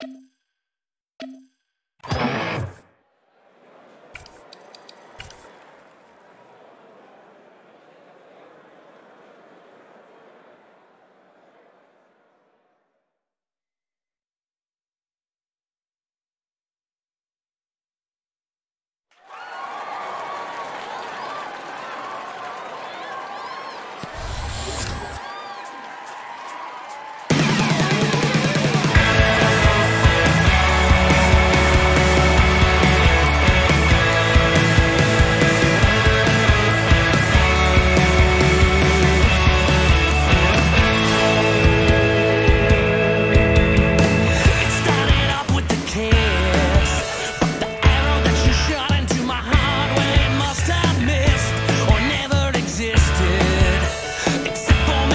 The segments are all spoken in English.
Except for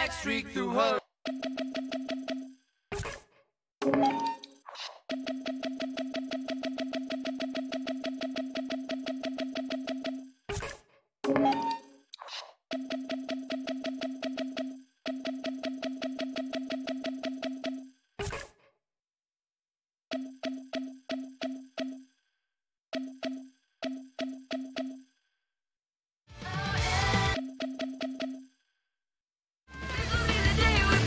black streak through her. This'll be the day we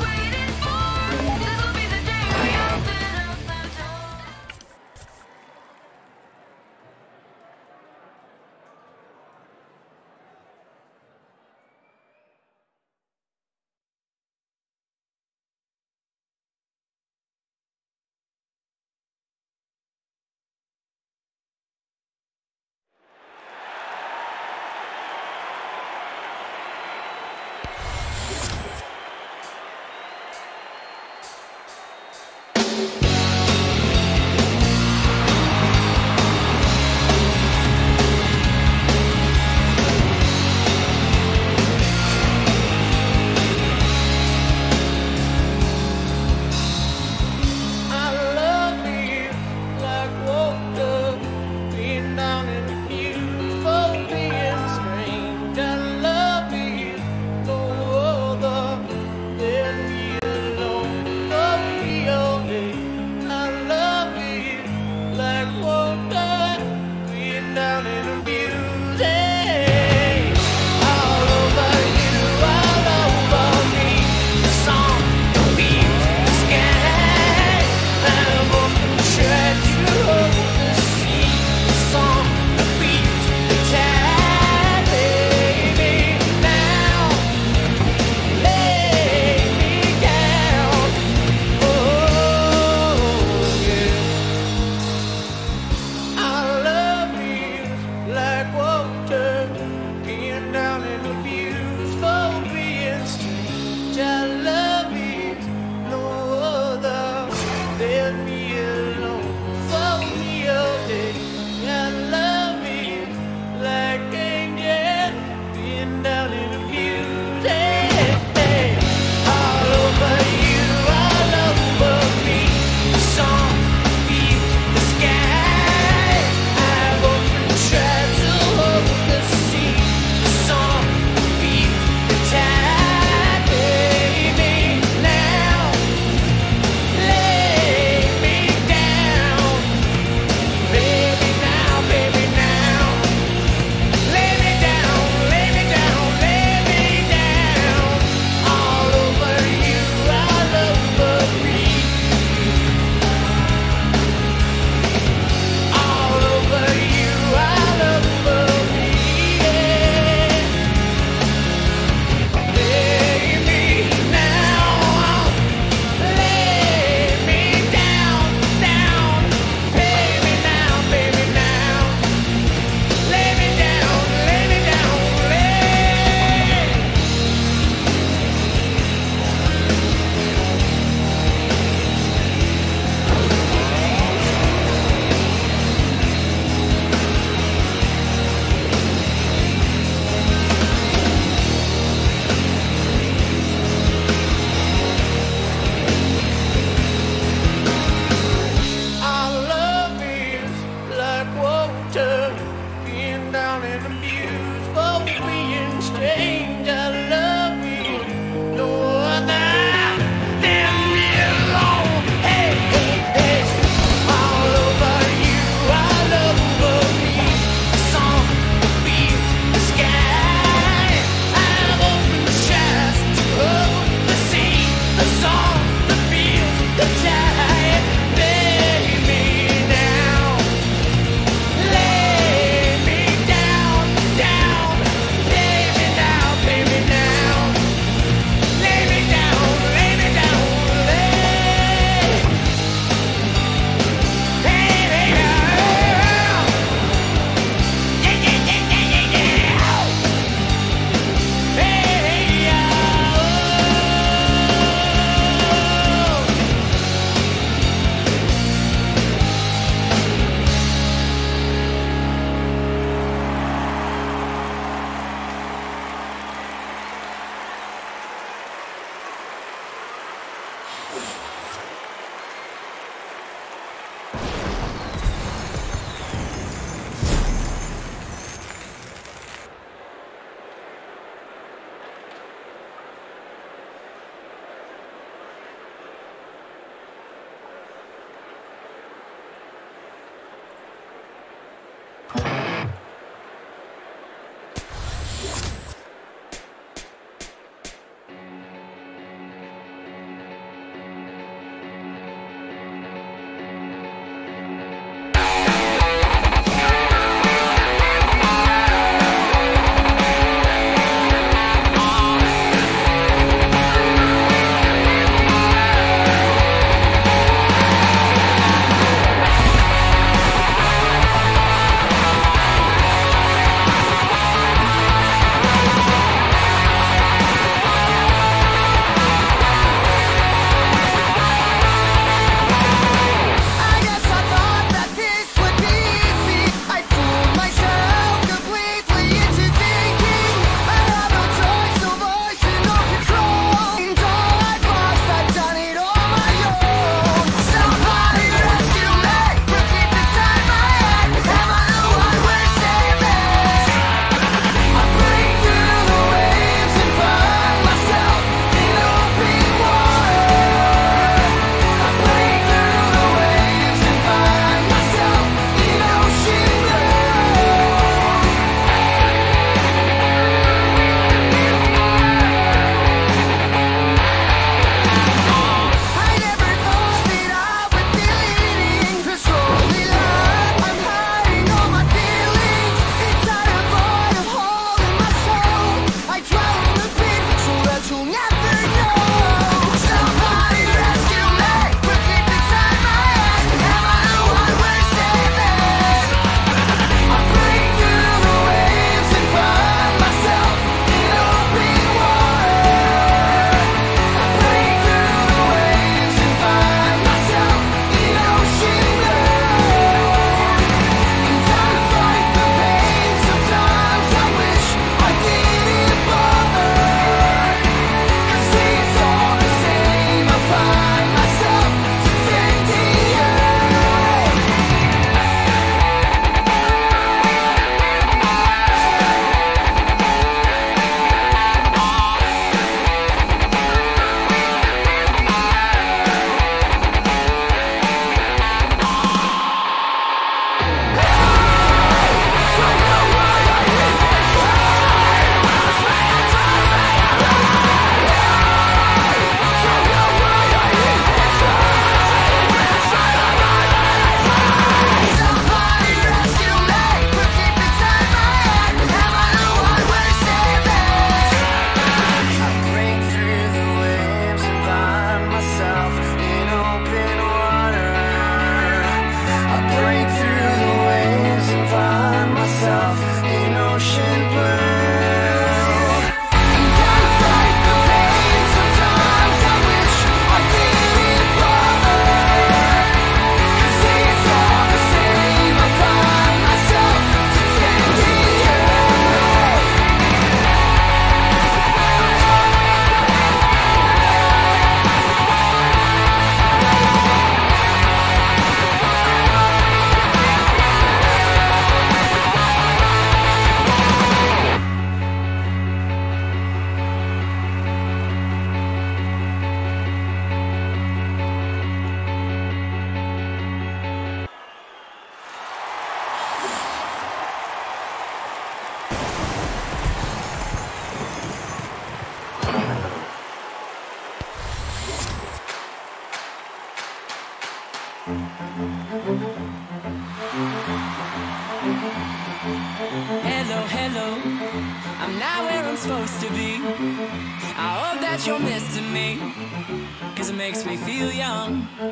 be. I hope that you're missing me, 'cause it makes me feel young.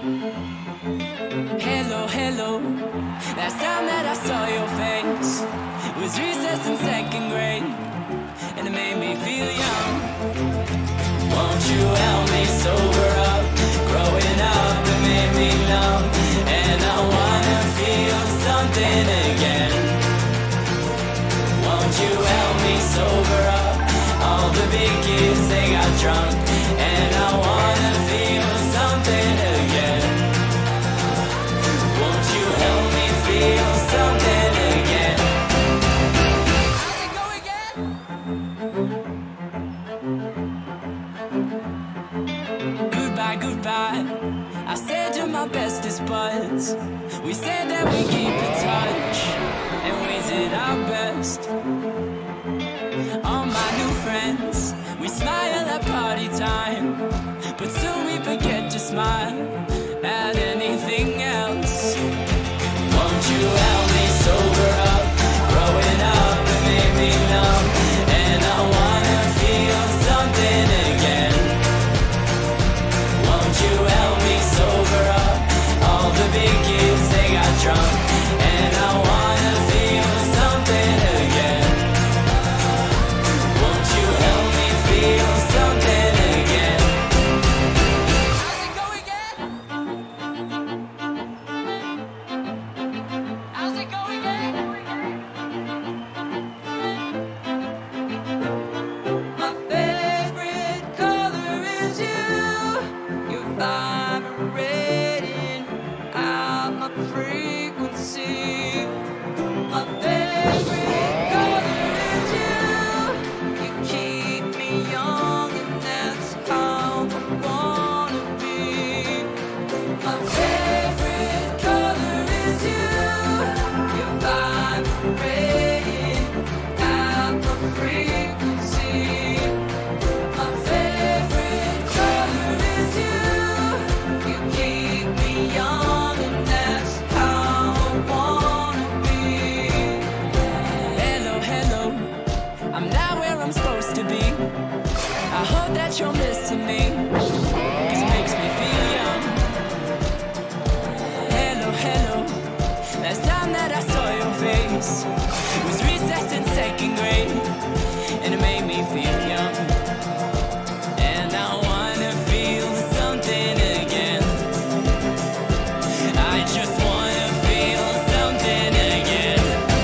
Hello, hello. Last time that I saw your face was recess in second grade, and it made me feel young. Won't you help me sober up? Growing up, it made me numb, and I wanna feel something again. Won't you help me sober up? All the big kids, they got drunk, and I wanna feel something again. Won't you help me feel something again? How's it go again? Goodbye, goodbye, I said to my bestest buds. We said that we keep in touch, and we did our best. All my new friends, we smile at party time, but soon we forget to smile at anything else. Won't you help me sober up? Growing up, it made me numb, and I wanna feel something again. Won't you help me sober up? All the big kids, they got drunk, and I wanna feel something again. Won't you help me feel something again? How's it go again? How's it go again? My favorite color is you. You're vibrating out my frequency. My favorite color is you. You keep me young, and that's how I wanna be. My favorite color is you. You're vibrating out my frequency. My favorite color is you. You keep me young, and that's how I wanna be. Hello, hello, I'm not where I'm supposed to be. I hope that you're missing me, 'cause it makes me feel young. Hello, hello, last time that I saw your face was recess in second grade, and it made me feel young. And I wanna feel something again. I just wanna feel something again.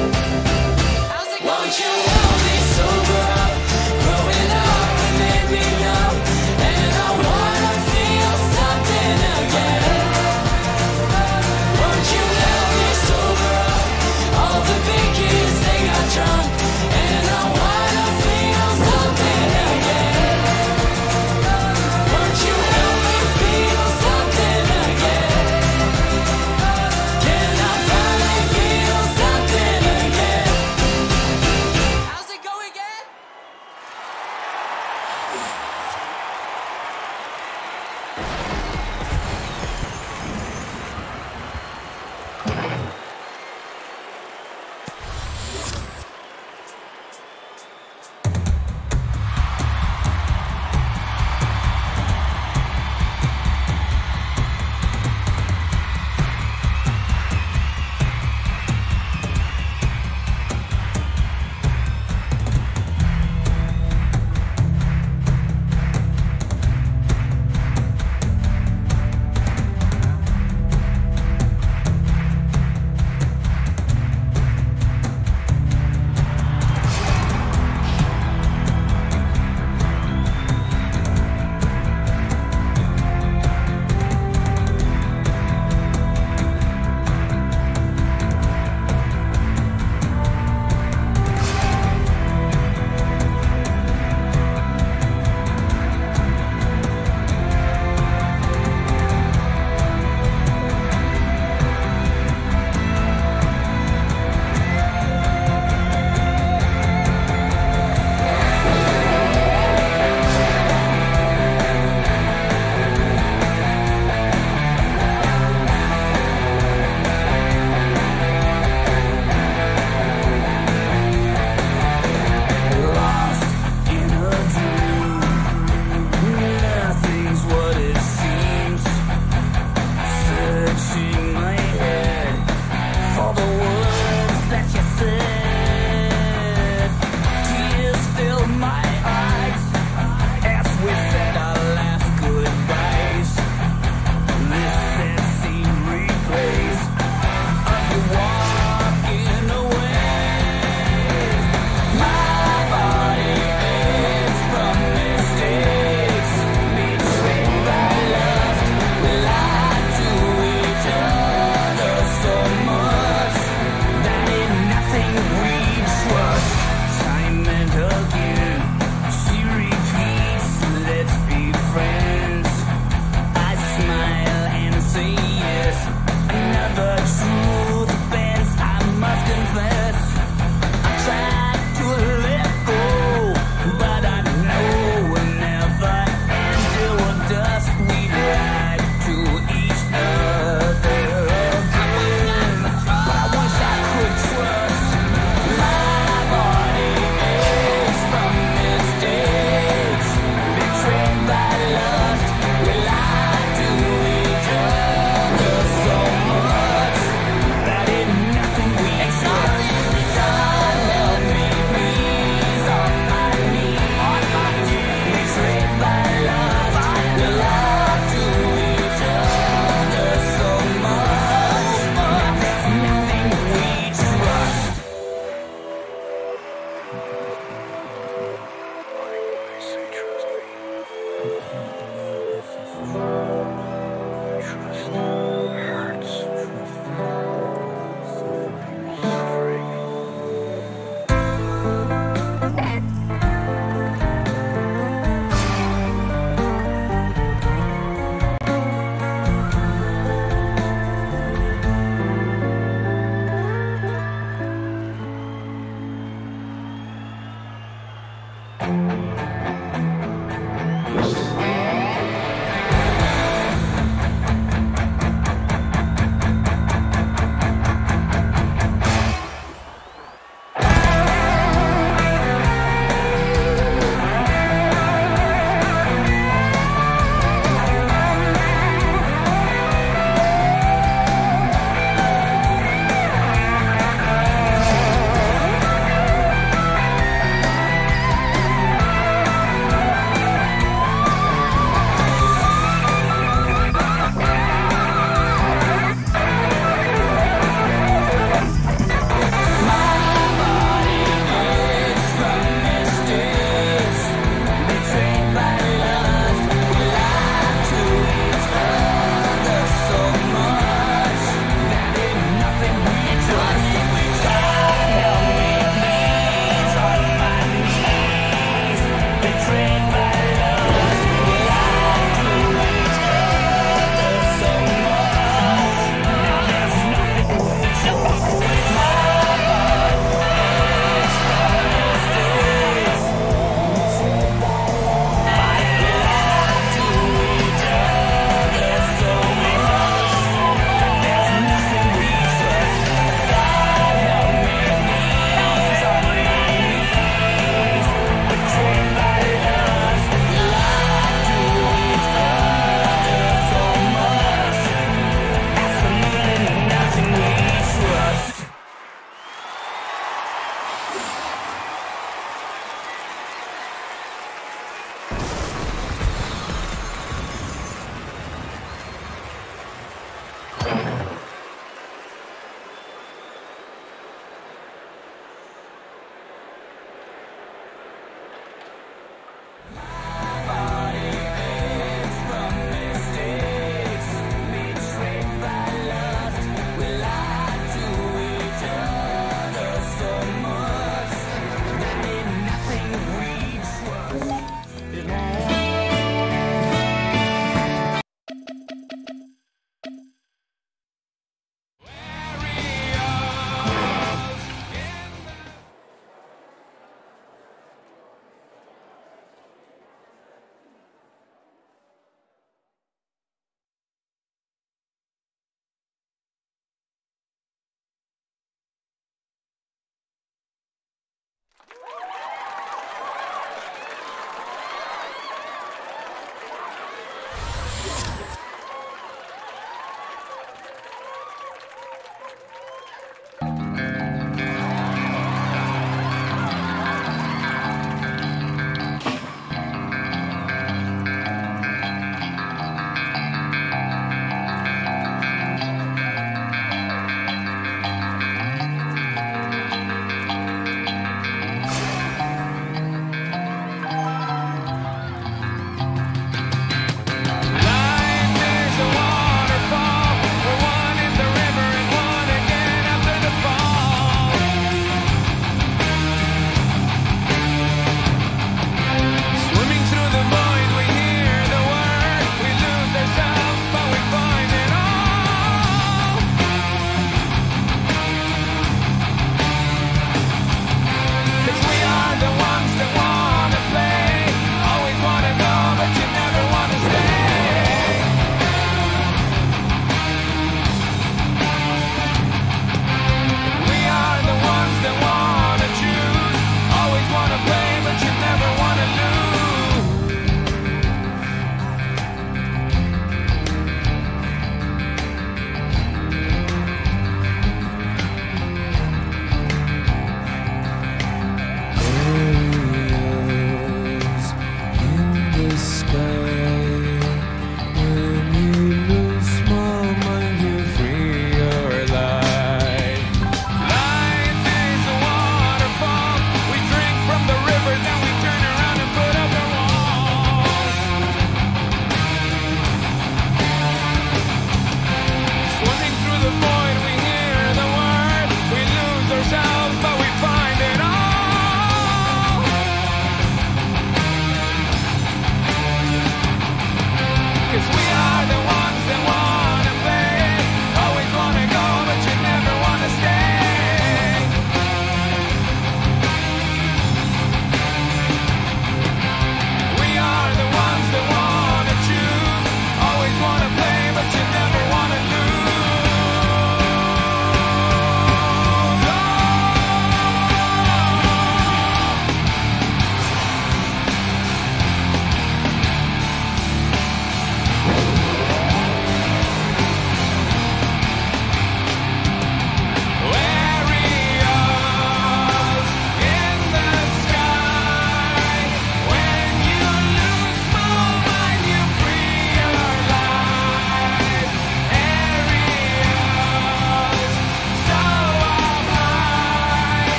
Won't you help me sober up? Growing up, it made me numb, and I wanna feel something again. Won't you help me sober up? All the big kids, they got drunk, and I wanna feel something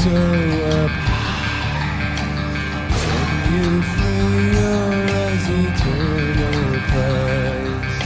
so up. Set you free, you're as eternal prize.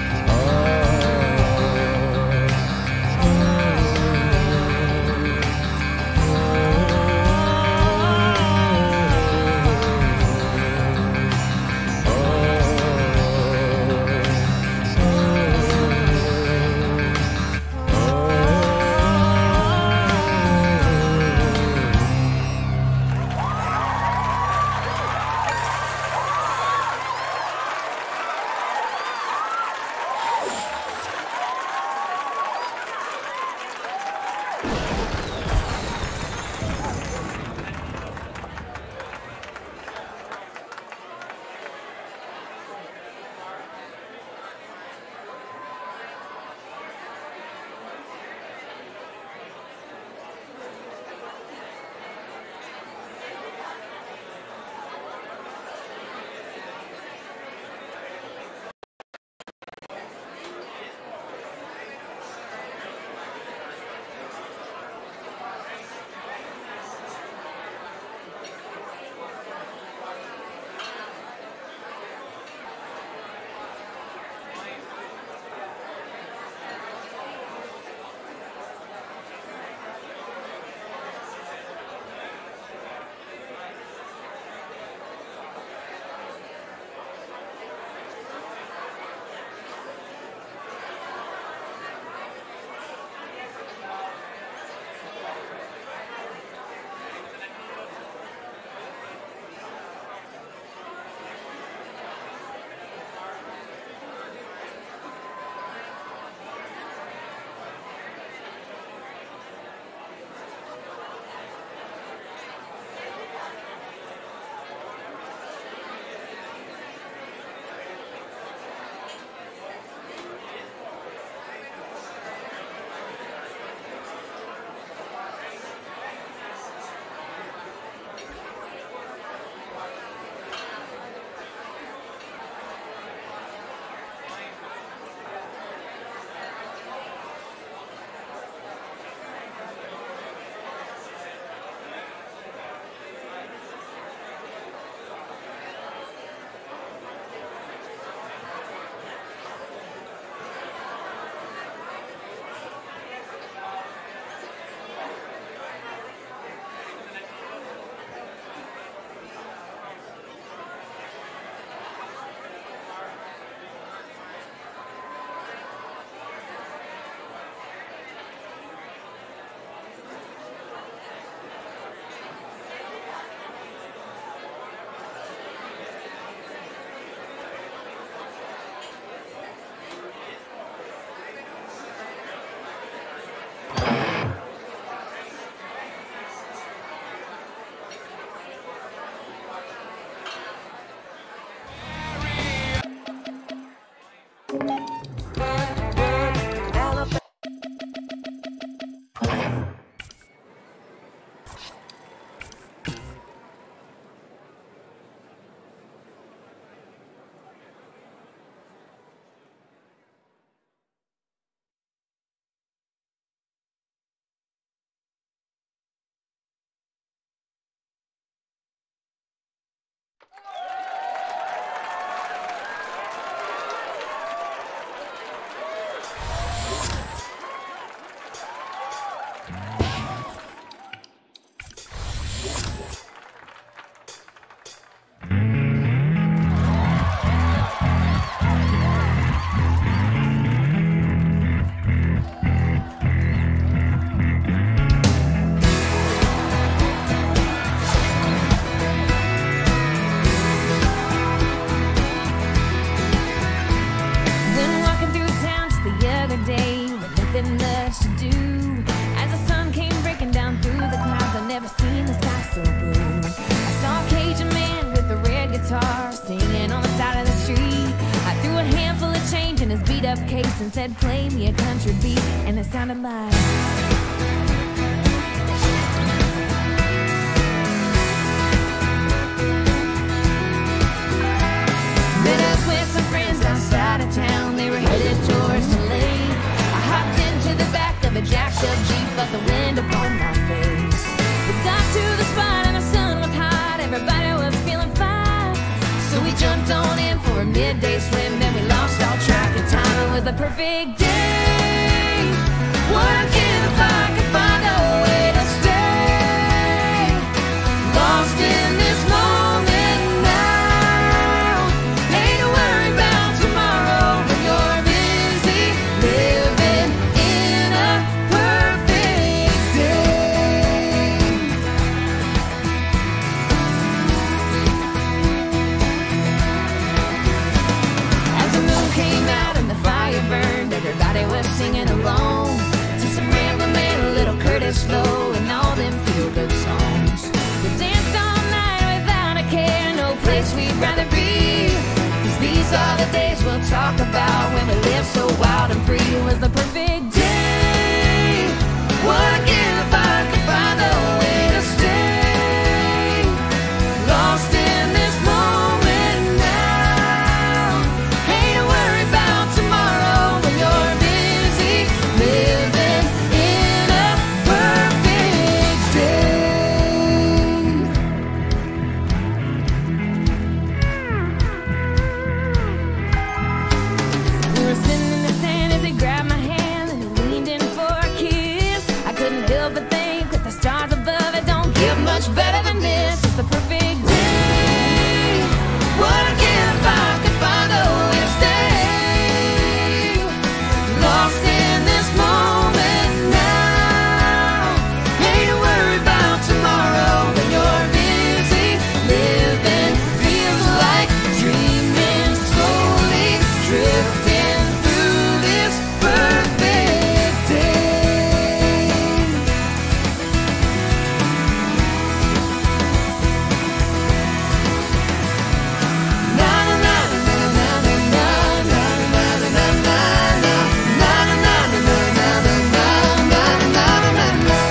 And said, play me a country beat, and it sounded like met up with some friends outside of town. They were headed towards the lake. I hopped into the back of a jacked up Jeep, but the wind upon my face. But midday swim, then we lost all track of time. It was the perfect day. Working if I could find a way to stay lost in this moment now. Ain't to worry about tomorrow when you're busy living in a perfect day. As the moon came out and the fire burned, everybody was singing along to some Rambling Man, a little Curtis Lowe, and all them feel-good songs. We danced all night without a care, no place we'd rather be. 'Cause these are the days we'll talk about when we live so wild and free. It was the perfect day. Working if I could find a way to stay lost in this moment now. Ain't to worry about tomorrow when you're busy living in a perfect day. We were sitting in the sand as he grabbed my hand and he leaned in for a kiss. I couldn't help but think with the stars above it don't get much better than this. It's the perfect day. Working if I could find a way to stay lost in this moment now. Ain't to worry about tomorrow when you're busy living. Feels like dreaming, slowly drifting through this perfect day. Na na na na na na na na na na na na na na na na na na.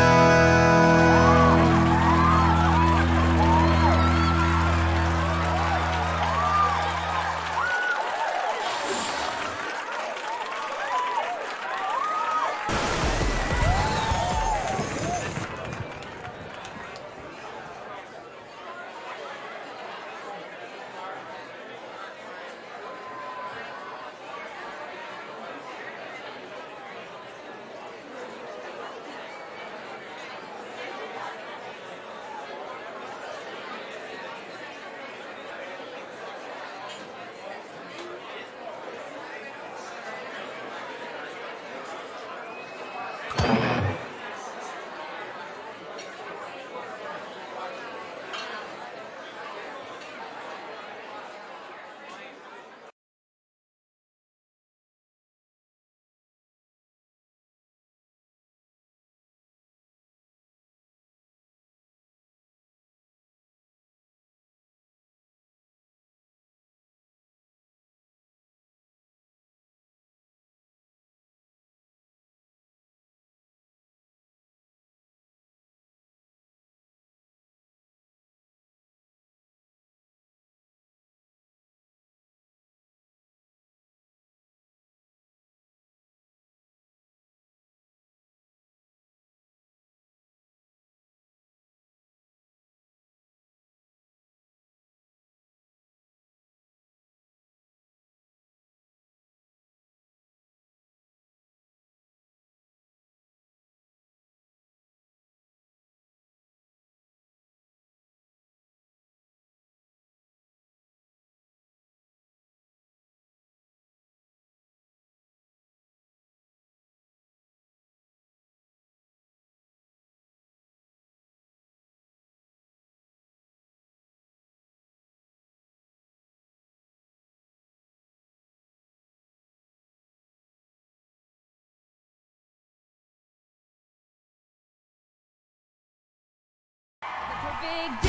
Perfect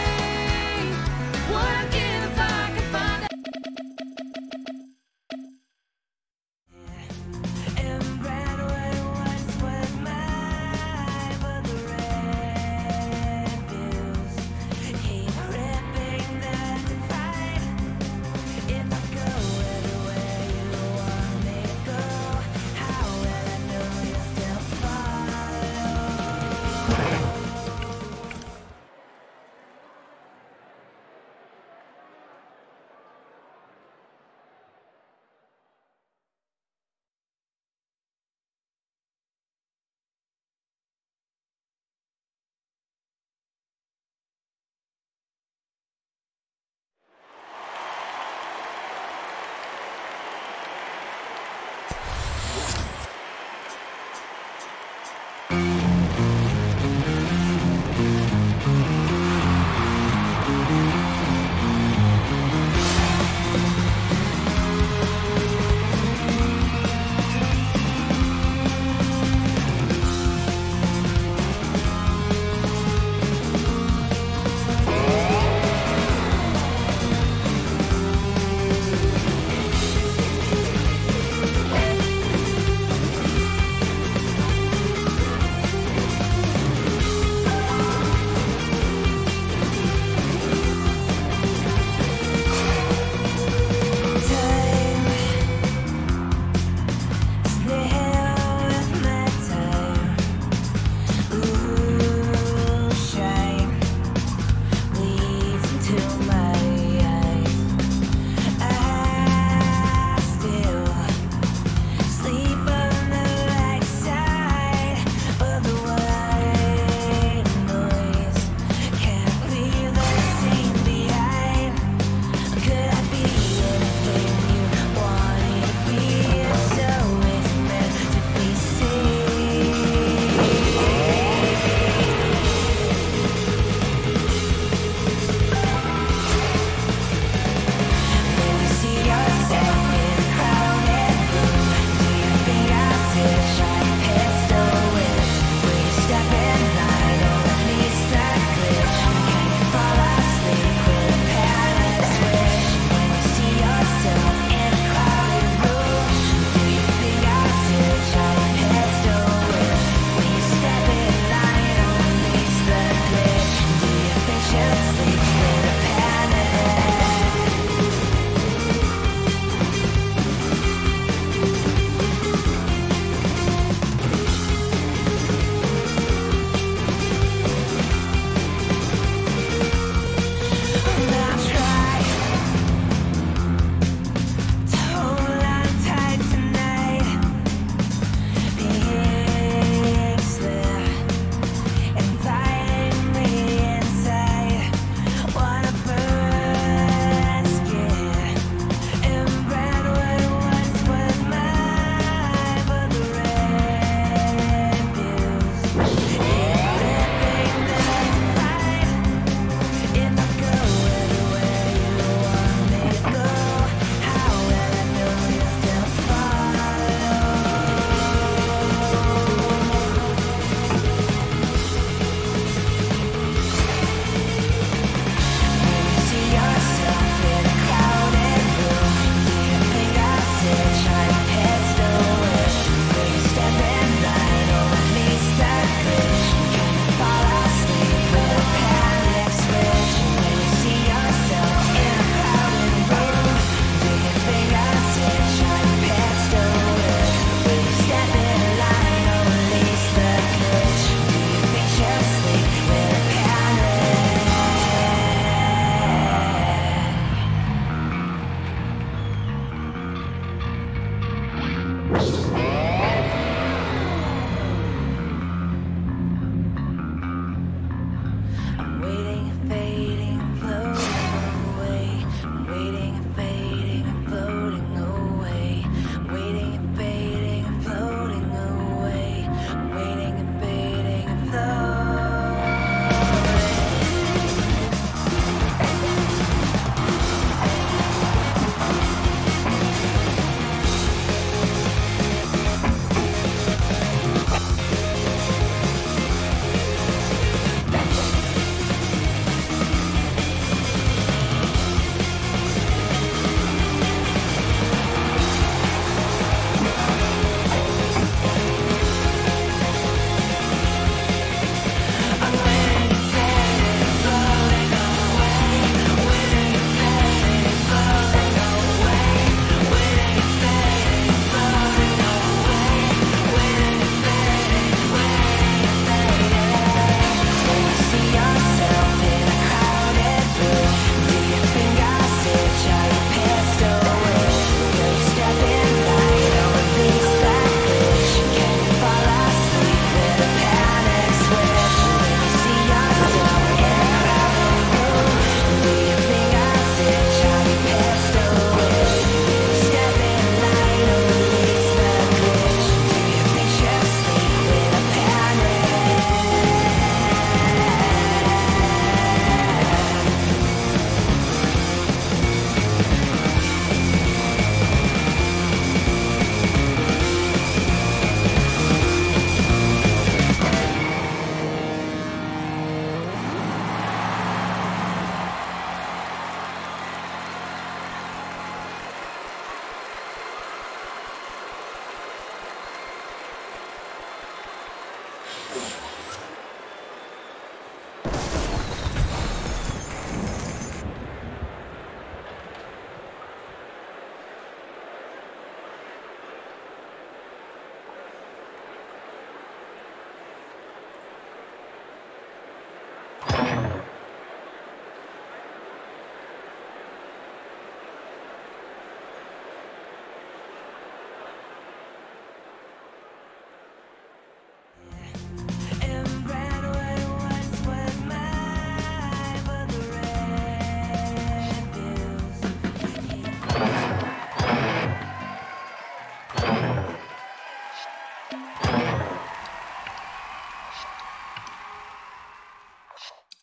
day. Working if I could find a and brand when once was mine, but the red bills keep ripping that divide. If I go everywhere you want me to go, how will I know you'll still follow?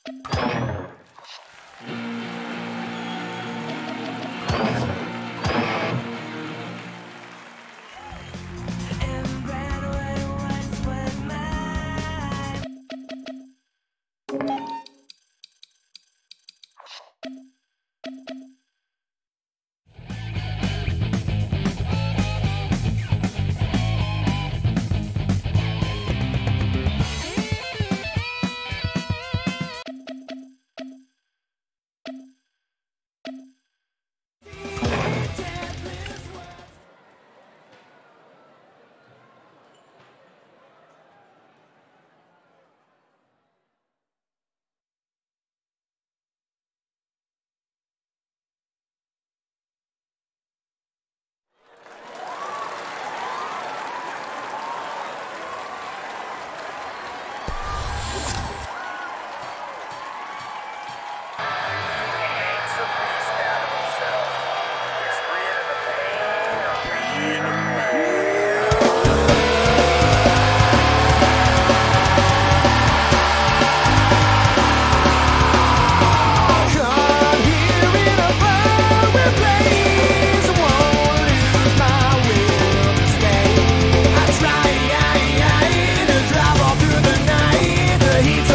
The heat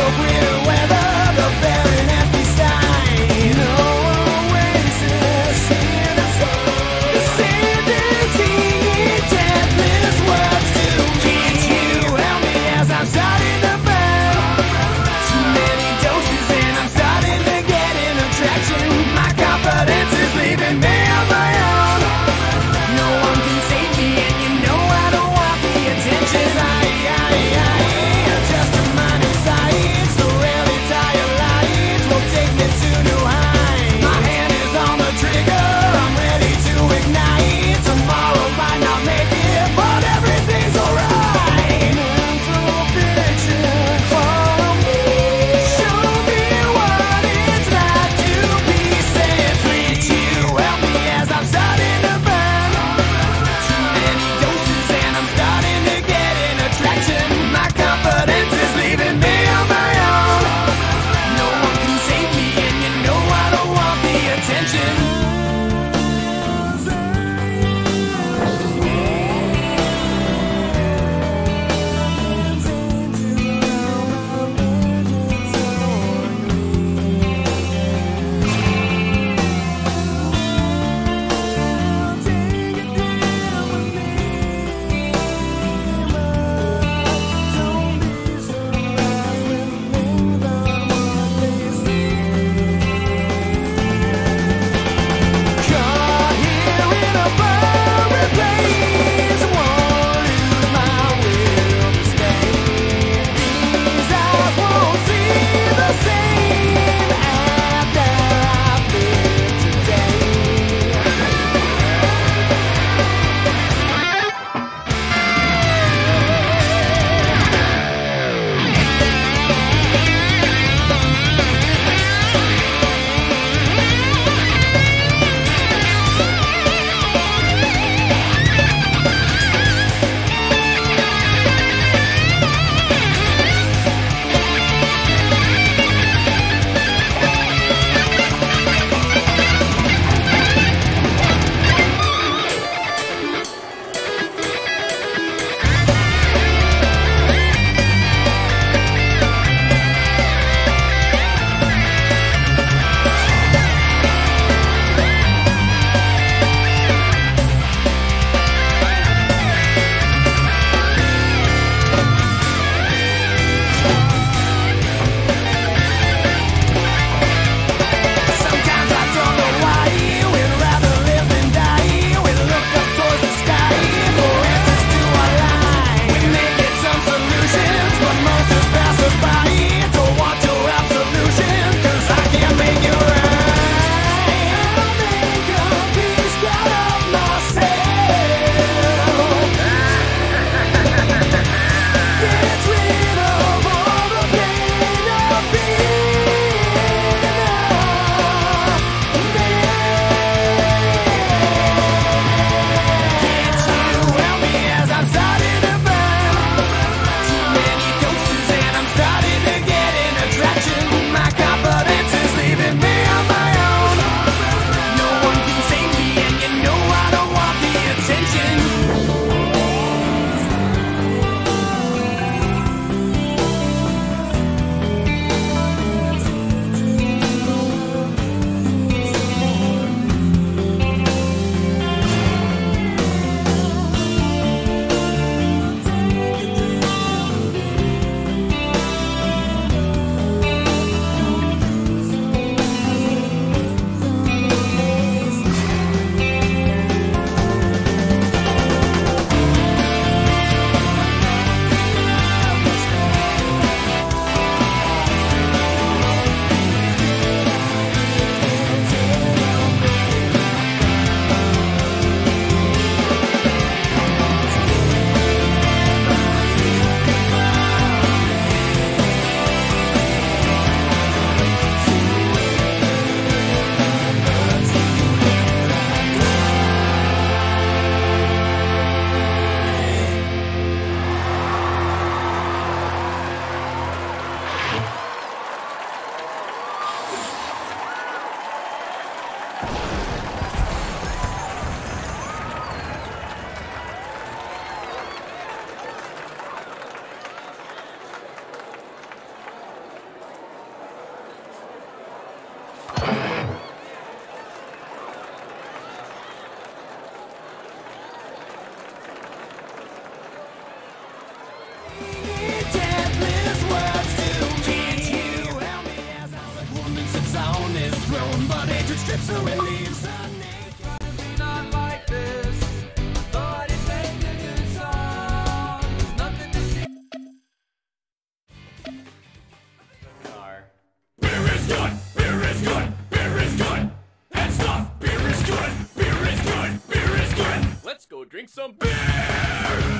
Let's go drink some beer!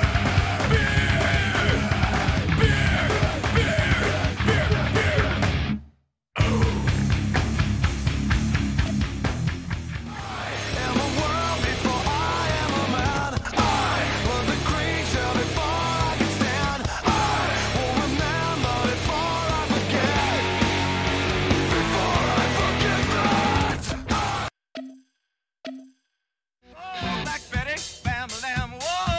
Black Betty, bam, lamb, whoa!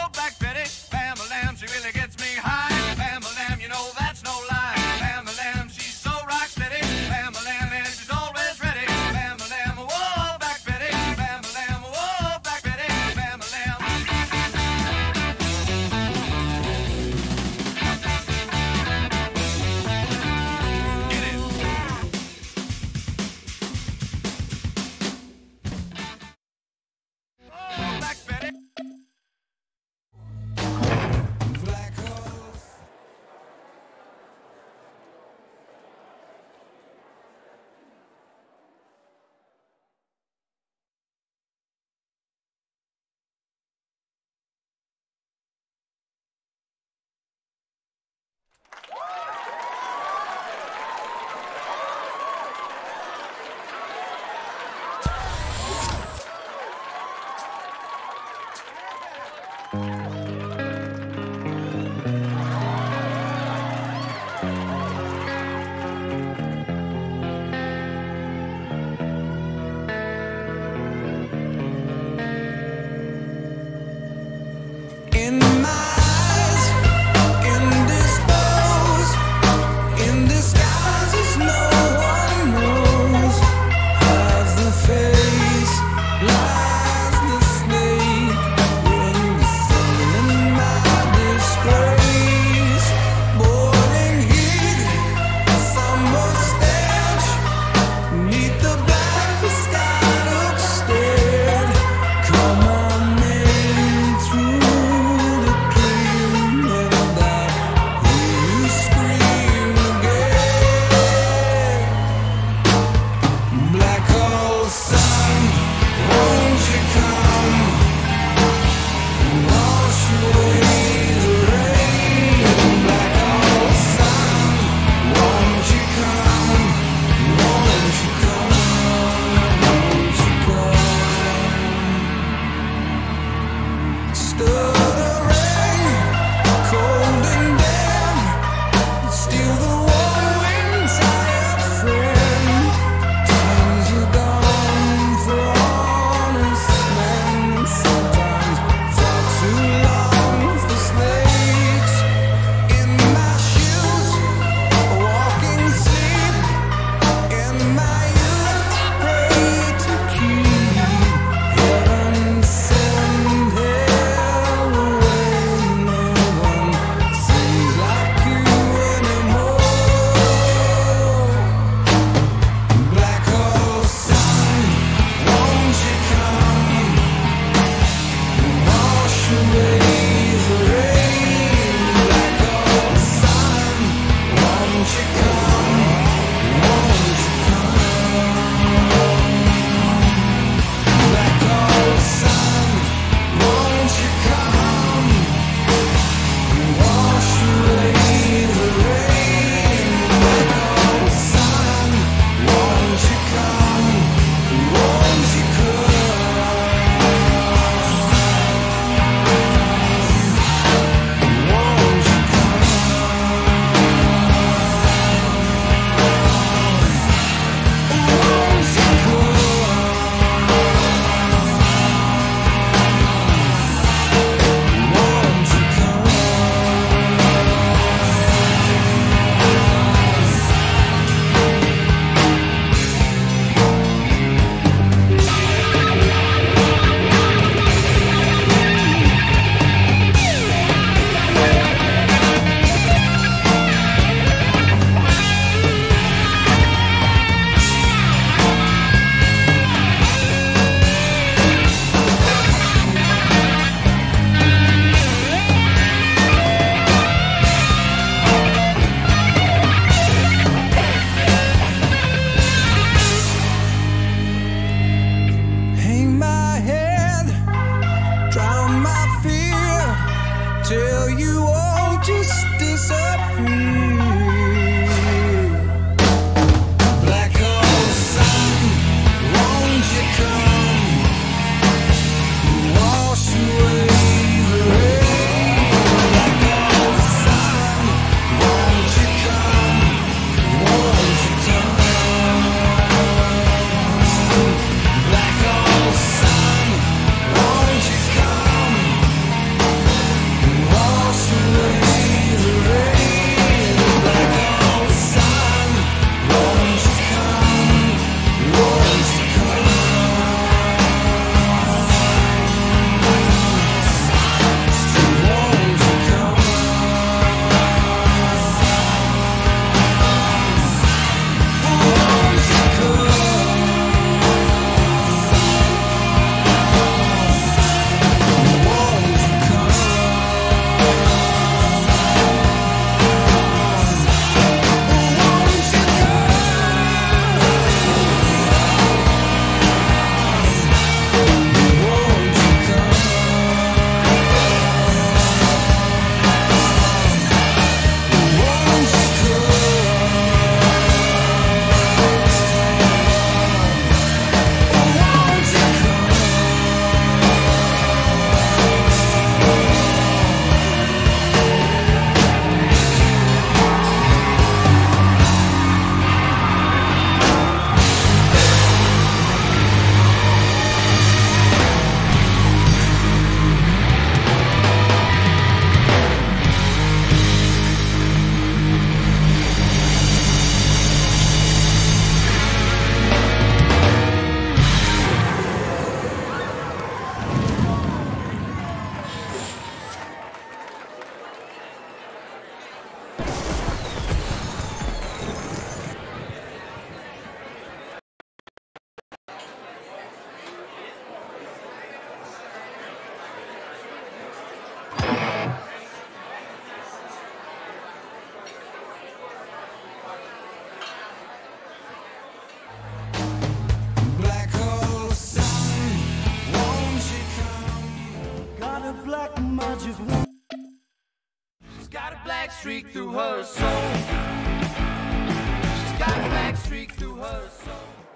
streak through her soul.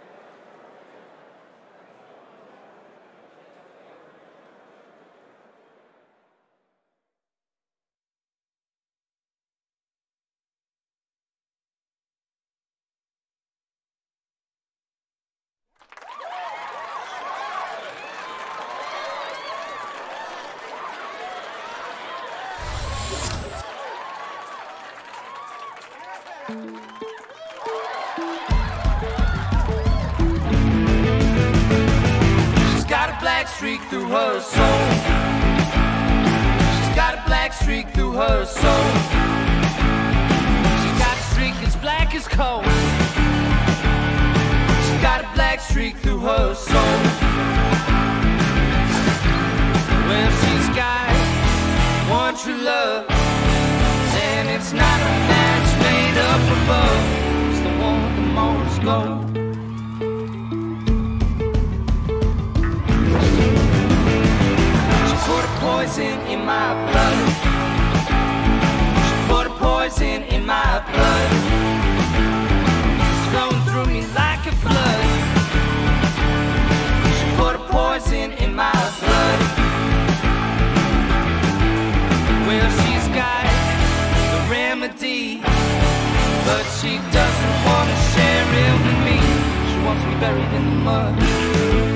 She's got a black streak through her soul. She's got a black streak through her soul. She's got a streak as black as coal. She's got a black streak through her soul. Well, she's got one true love, and it's not a match made up above. It's the one with the most gold. She put a poison in my blood. She put a poison in my blood. It's flowing through me like a flood. She put a poison in my blood. Well, she's got the remedy, but she doesn't want to share it with me. She wants me buried in the mud.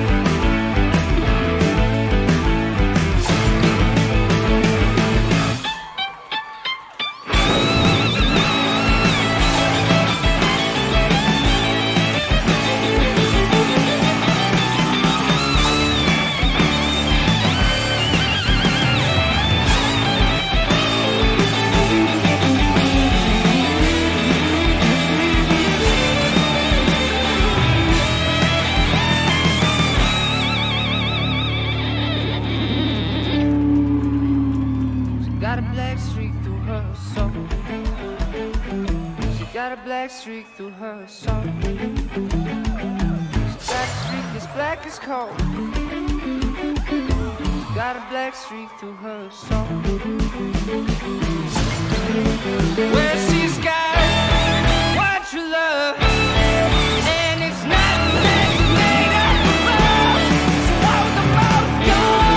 Got a black streak through her soul. She's got a streak as black as coal. She's got a black streak through her soul. Well, she's got one true love, and it's not made up of love. So the most gold.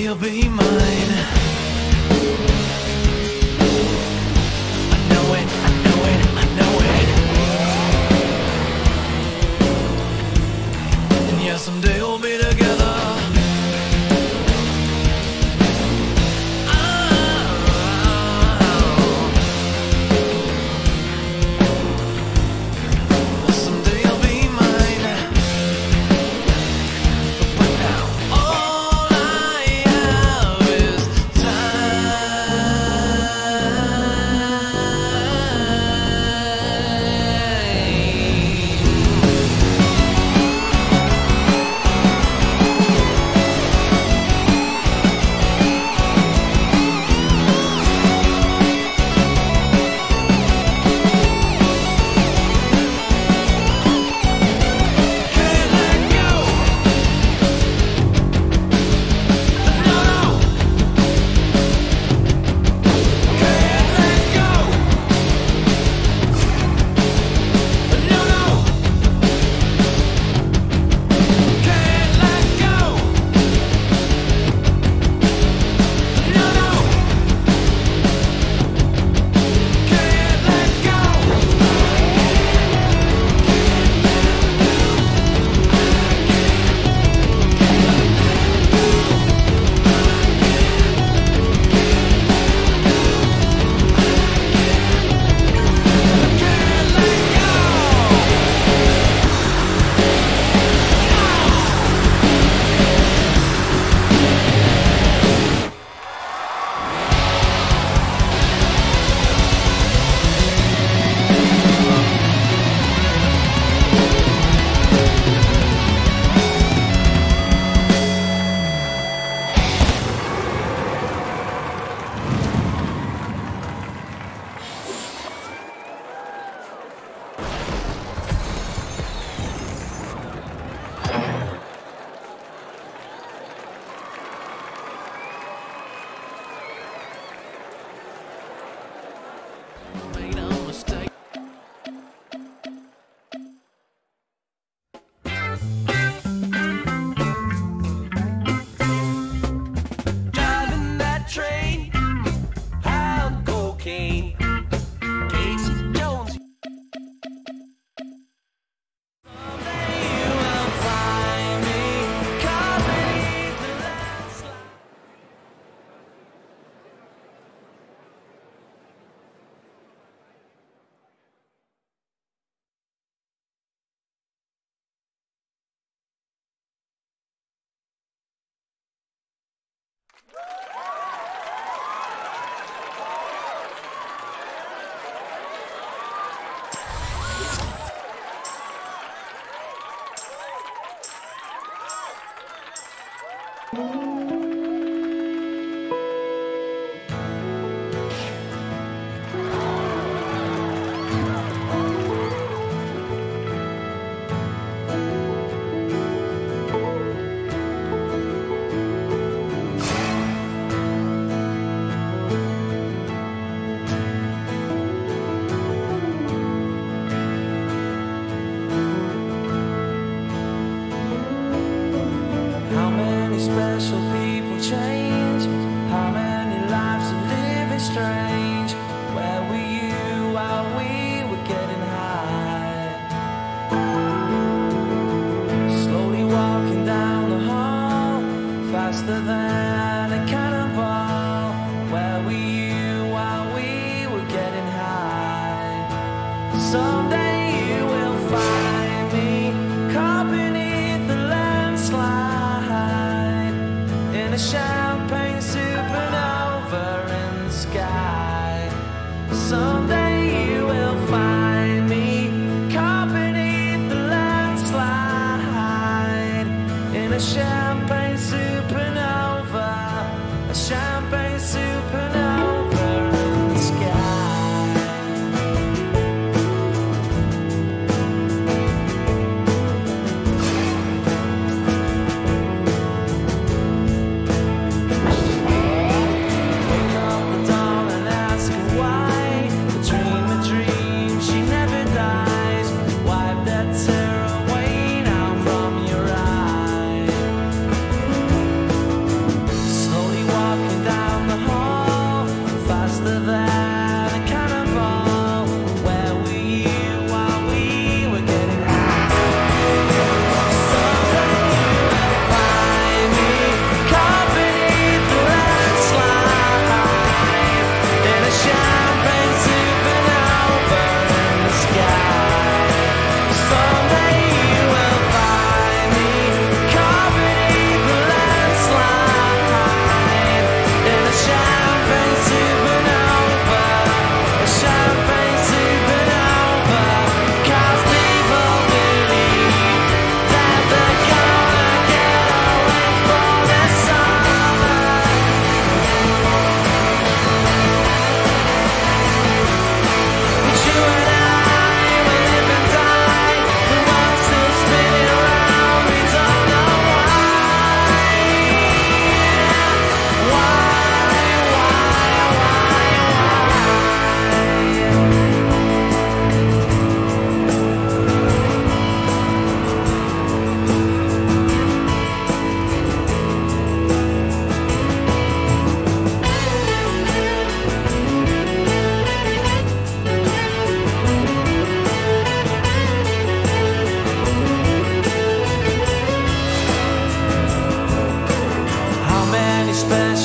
you'll be mine. I know it, I know it, I know it. And yeah, someday we'll be together.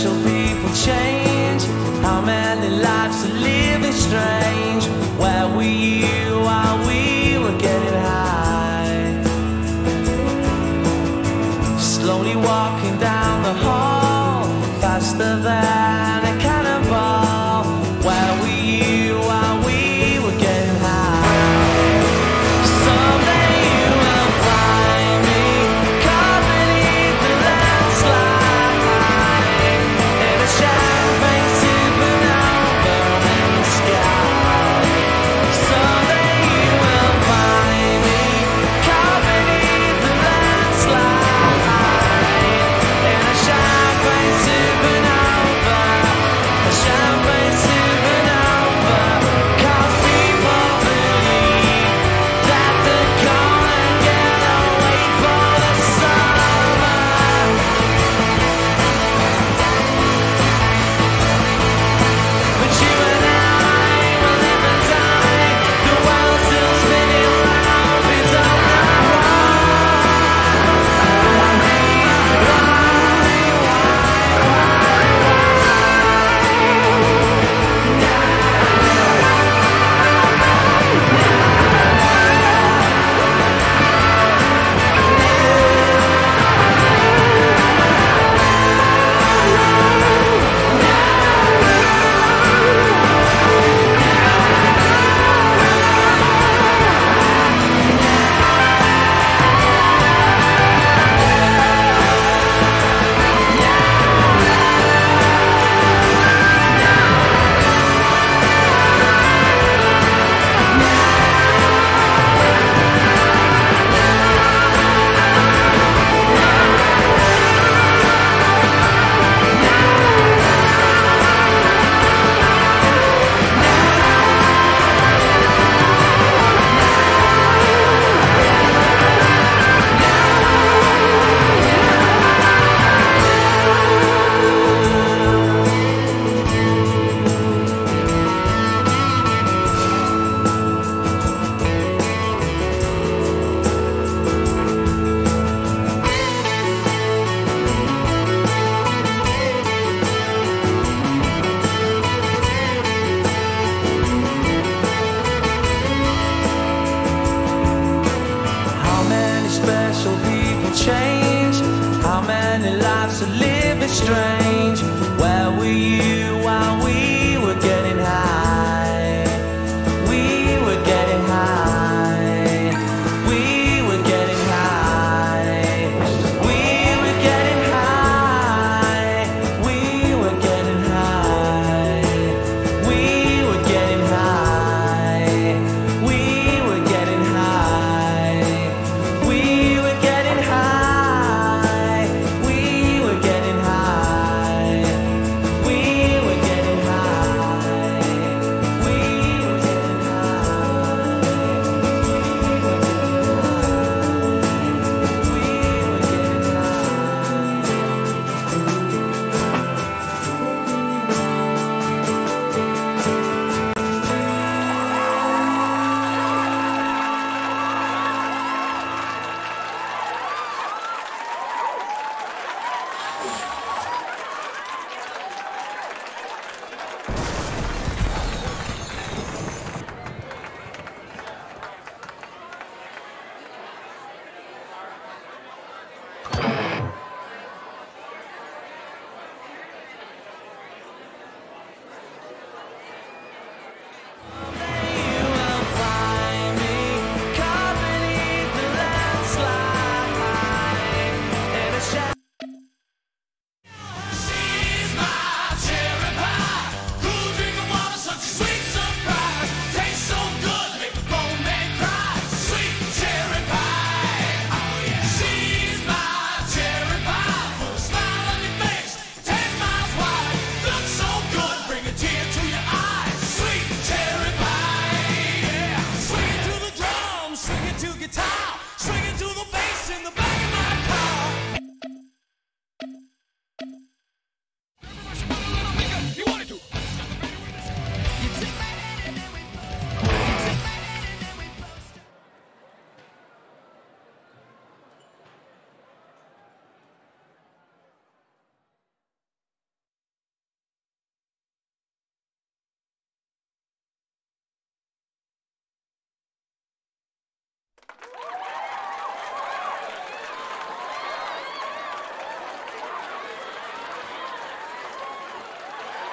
special people change? How many lives are living strange? Where were you while we were getting high? Slowly walking down the hall, faster than a cannonball. Where were you while we were getting high? Someday you will find me caught beneath the landslide in a champagne supernova in the sky. Someday you will find me caught beneath the landslide in a champagne supernova, a champagne supernova. 'Cause people believe that they're gonna get away for the summer. But you and I will live and die. The world's still spinning round. We don't know how many special people change. How many lives are living strange? Where were you while we were getting high? We were getting high. We were getting high. We were getting high. We were getting high. We were getting high. We were getting high. We were getting high. We were getting high.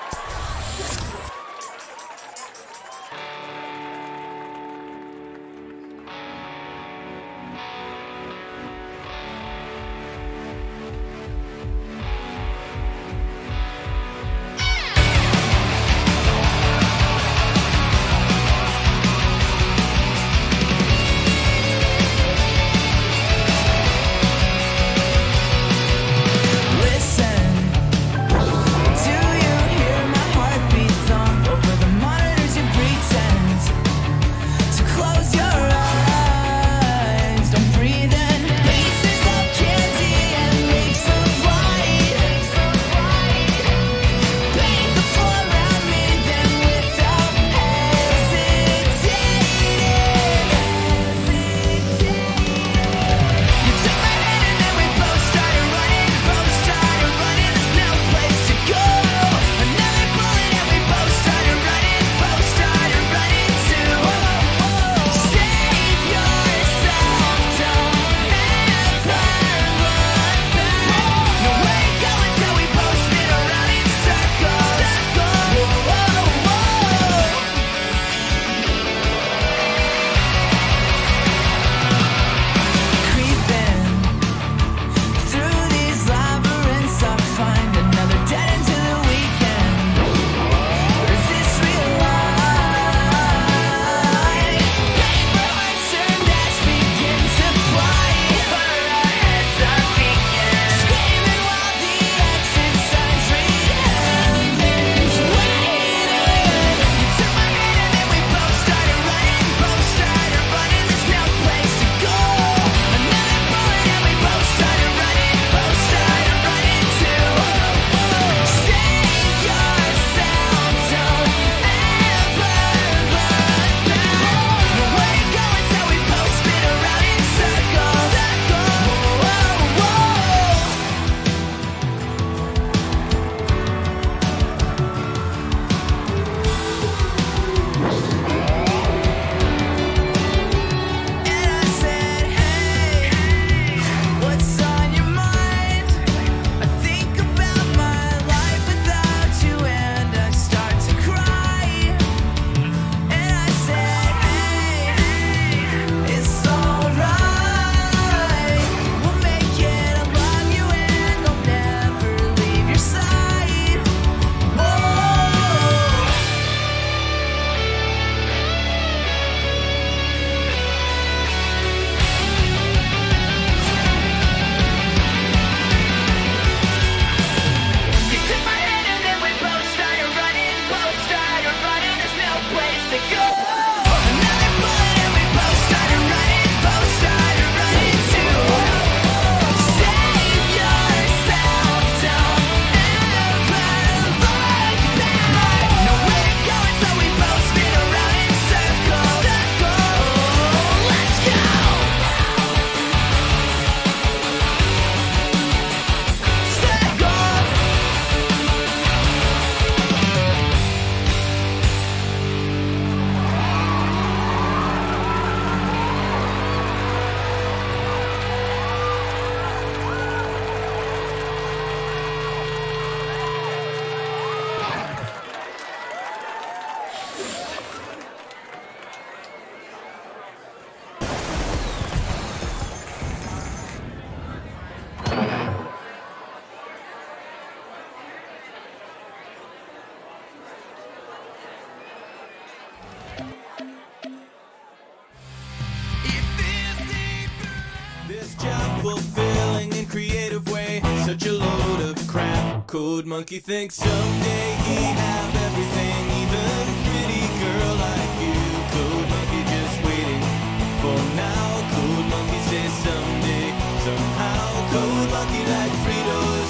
fulfilling and creative way. Such a load of crap. Code Monkey thinks someday he'd have everything, even a pretty girl like you. Code Monkey just waiting for now. Code Monkey says someday, somehow. Code Monkey like Fritos.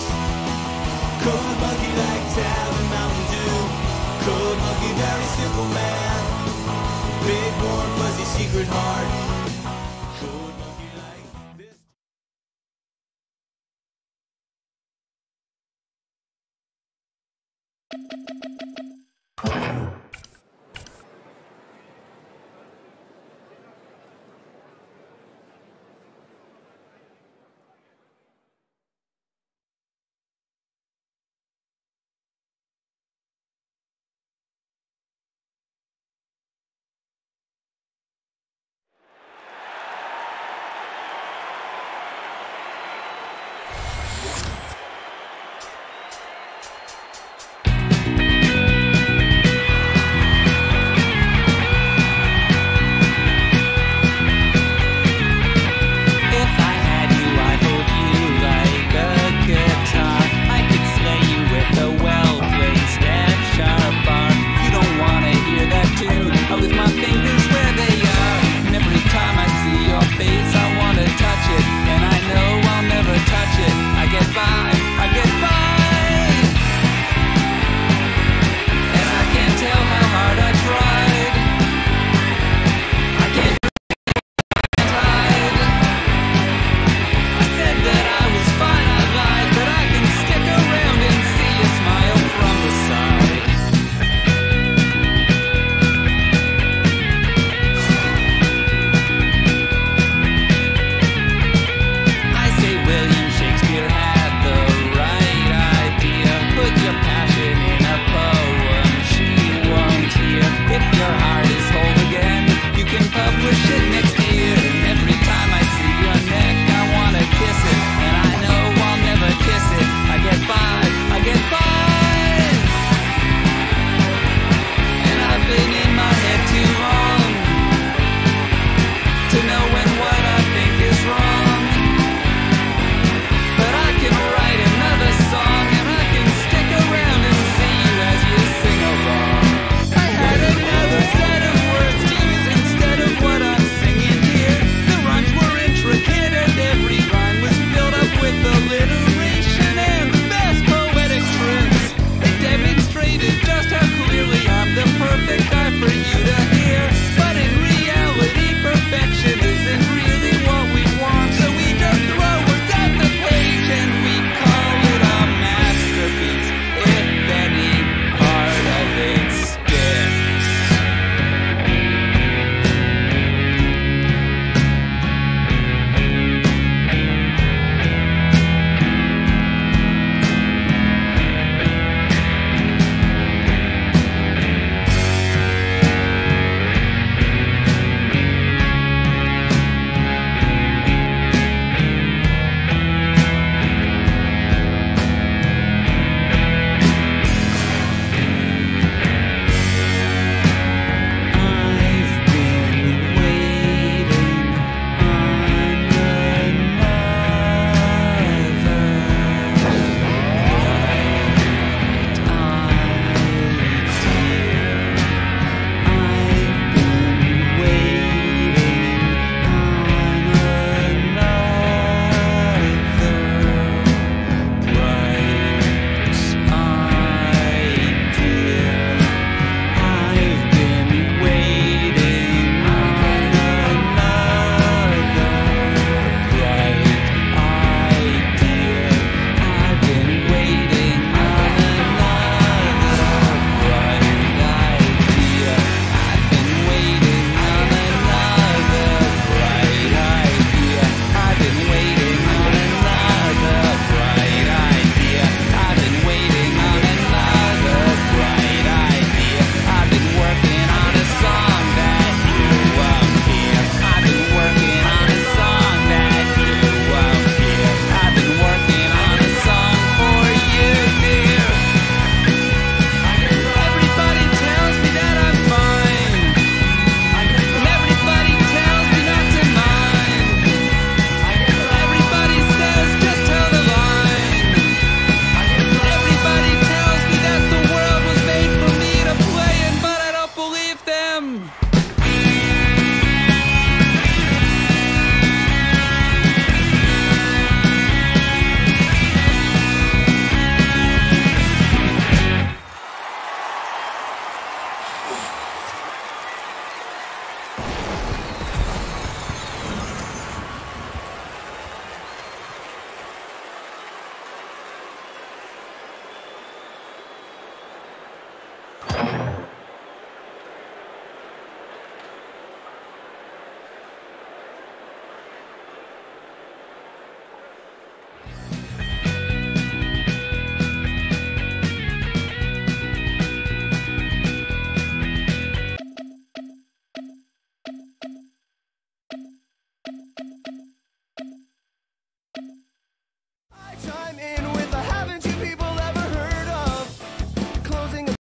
Code Monkey like Tab and Mountain Dew. Code Monkey very simple man. Big warm fuzzy secret heart. Code Monkey like this.